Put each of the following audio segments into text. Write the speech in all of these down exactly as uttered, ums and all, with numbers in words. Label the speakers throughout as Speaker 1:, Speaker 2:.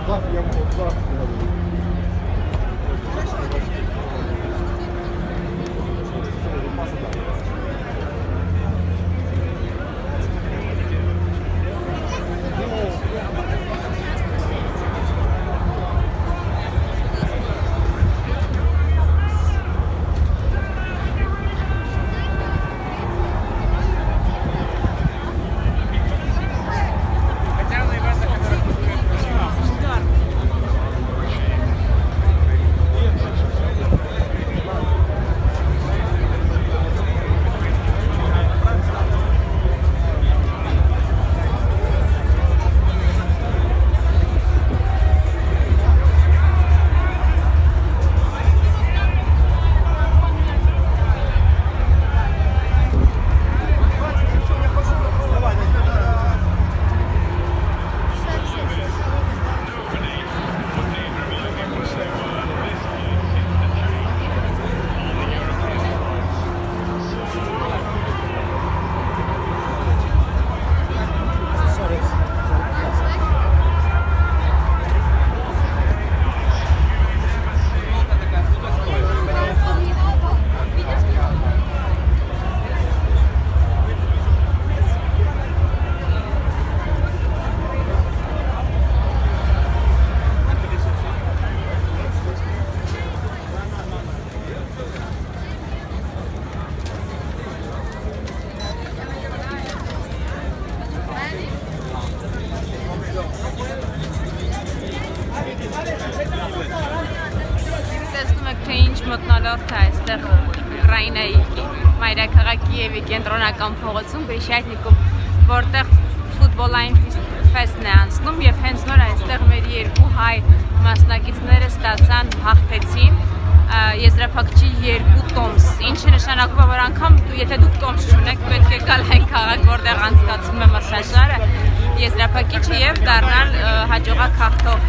Speaker 1: մթնոլորտ է այստեղ Ուկրաինայի մայրաքաղաք Կիևի կենտրոնական փողոցում Բրիշյատնիկում, որտեղ ֆուտբոլային ֆեստն է անցնում եւ հենց նոր այստեղ մեր երկու հայ մասնակիցները ստացան հաղթեցին եզրափակչի երկու տոմս, ինչը նշանակում է, որ անգամ եթե դուք տոմս չունեք, պետք է գալ այն քաղաք, որտեղ անցկացվում է մրցաշարը, եզրափակիչը եւ դառնալ հաջողակ հաղթող։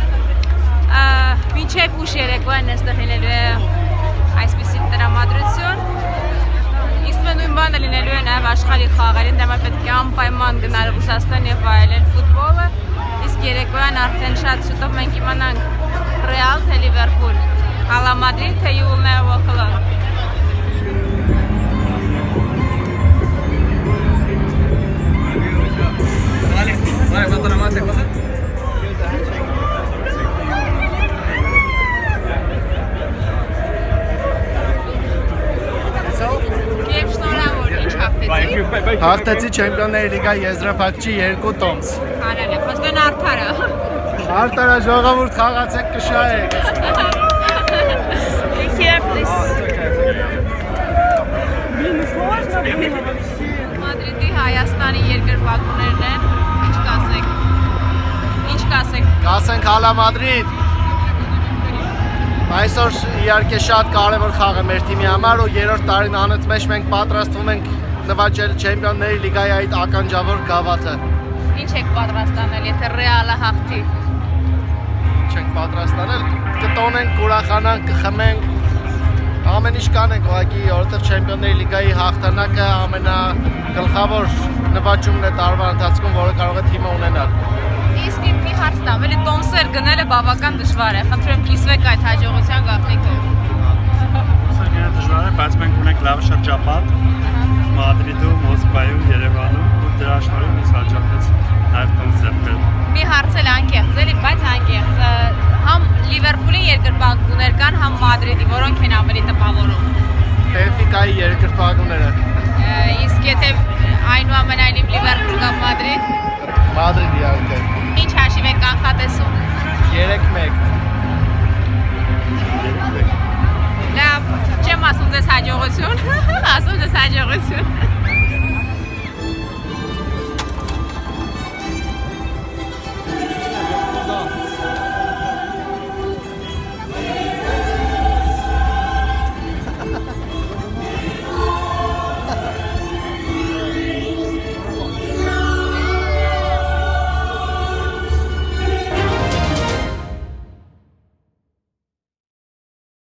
Speaker 1: Մինչև ուշ երեկոյան այստեղ լինելու է այսպիսի տրամադրություն, իսկ նույն բանը լինելու է նաև աշխարհի խաղերին, դեռ պետք է անպայման գնալ Ռուսաստան եւ վայելել ֆուտբոլը, իսկ երեկոյան արդեն շատ շուտով մենք իմանանք Ռեալ թե Լիվերպուլ, Hala Madrid թե you will never walk alone. Vale, vale, ¿cuánto nada más te cosa?
Speaker 2: Հաղթեցի Չեմպիոնների լիգայի եզրափակչի երկու տոմս։
Speaker 1: Արել է, փոստեն արդարը։
Speaker 2: Արդարը ժողովուրդ խաղացեք կշահեք։
Speaker 1: Մադրիդի Հայաստանի երկրպագուներն են, ինչ կասեք, ինչ կասեք։
Speaker 2: Կասենք Hala Madrid։ Այսօր իհարկե շատ կարևոր խաղ է մեր թիմի համար ու երրորդ տարին անընդմեջ մենք պատրաստվում ենք նվաճել Չեմպիոնների լիգայի այդ ականջավոր գավաթը։
Speaker 1: Ինչ եք պատրաստանել, եթե Ռեալը հաղթի։
Speaker 2: Չենք պատրաստանել, կտոնենք, կուրախանանք, կխմենք, ամեն ինչ կանենք ուղղակի, որովհետև Չեմպիոնների լիգայի հաղթանակը ամենագլխավոր նվաճումն է տարվա ընթացքում, որը կարող է թիմը ունենալ։
Speaker 1: Իսկ մի հարց տամ, էլի տոմսեր գնելը բավական դժվար է, խնդրեմ կիսվեք այդ հաջողության գաղտնիքը։
Speaker 3: Տոմսեր գնելը դժվար է, բայց մենք ունենք լավ շրջապատ Մադրիդում, Մոսկվայում, Երևանում ու դրա շնորհիվ ինձ հաջողվեց նաև տոմս ձեռքբերել։
Speaker 1: Մի հարց էլ անկեղծ էլի, բայց անկեղծ, համ Լիվերպուլի երկրպագուներ կան, համ Մադրիդի, որոնք են ավելի տպավորում։
Speaker 2: Բենֆիկայի երկրպագուները։
Speaker 1: Իսկ եթե այնուամենայնիվ Լիվերպուլ կամ Մադրիդ։
Speaker 2: Մադրիդ իհարկե։
Speaker 1: Ինչ հաշիվ եք կանխատեսում։
Speaker 2: երեք մեկ։
Speaker 1: Լավ, չեմ ասում ձեզ հաջողություն, ասում ձեզ հաջողություն։